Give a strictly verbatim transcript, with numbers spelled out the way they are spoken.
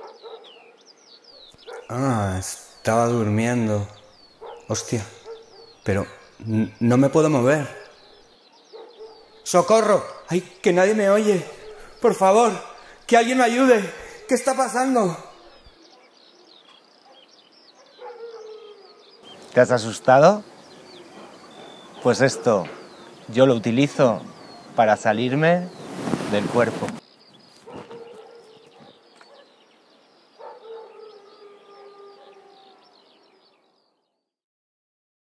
Ah, estaba durmiendo. Hostia, pero n- no me puedo mover. ¡Socorro! ¡Ay, que nadie me oye! ¡Por favor! ¡Que alguien me ayude! ¿Qué está pasando? ¿Te has asustado? Pues esto yo lo utilizo para salirme del cuerpo.